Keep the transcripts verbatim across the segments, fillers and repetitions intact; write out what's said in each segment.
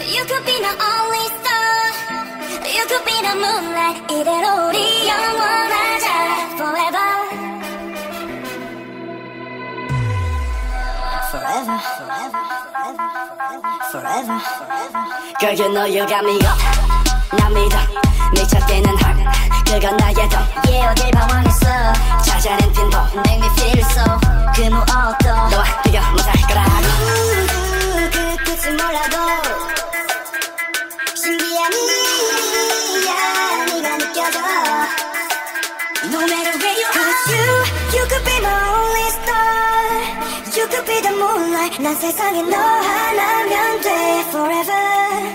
You could be the only star. You could be the moonlight. 이대로 우리 영원하자 forever. Forever, forever, forever, forever, forever. Girl, you know you got me up. 나 믿어 미쳐 뛰는 heart. 그건 나의 돈. Yeah, 어딜 방황했어. 찾아낸 빈도 make me feel so. 그 무엇도 너와 비교 못할 거라고. 그 끝을 몰라도 신기한 이야 네가 느껴져. No matter where you are. Cause you, you could be my only star. You could be the moonlight. 난 세상에 너 하나면 돼 forever.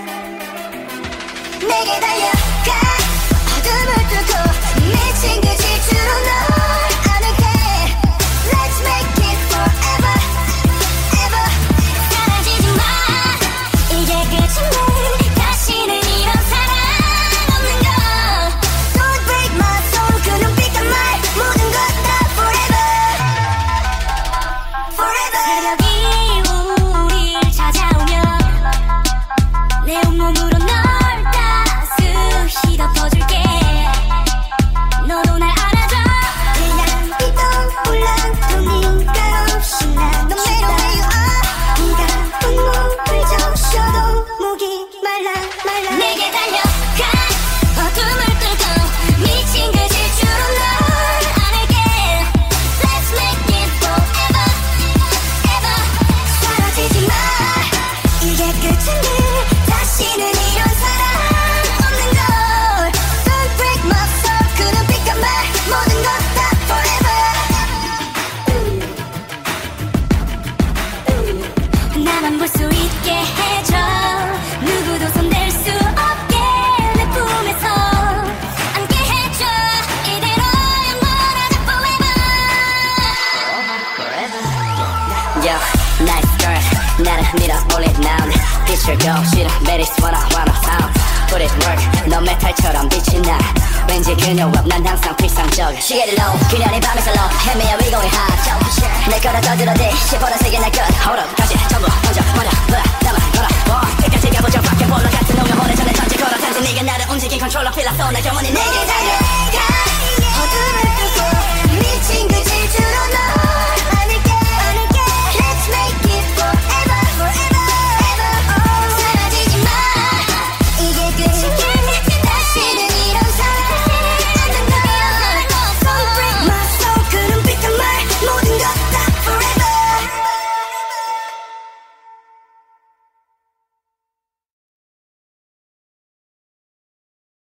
내게 달려가 어둠을 뚫고 미친 그 질주로 널 안을게. Let's make it forever, ever. 사라지지 마. 이게 끝인데 다시는 이런 사랑 없는 걸. Don't break my soul. 그 눈빛과 말 모든 것 다 forever, forever. 새벽이 우릴 찾아오면 내 온몸으로 널 덮어줄게. 너도 날 알아줘. 그냥 빛도 올라도 네가 없이 난 No matter where you are. 네가 눈물을 적셔도 목이 말라 말라. 내게 달려가 어둠을 뚫고 미친 그 질주로 널 안을게. Let's make it forever, ever. 사라지지 마. 이게 끝인데 다시는 이런 사랑 모든 것 다 forever. 나만 볼 수 있게 해줘. 누구도 손댈 수 없게 내 품에서 안게 해줘. 이대로 영원하자 forever, forever. Yo, nice girl. 나를 밀어 올린 난 빛을 고 싫어. 매일 wanna wanna sound. Put it work. 너 메탈처럼 빛이 나. 왠지 그녀와 난 항상 필상적. 시계를 low 그녀는 밤에서 low. 헤매야 we going high. 내 거라 더 들어대 시퍼런 세계 날 것. Hold up 다시 전부 던져 버려.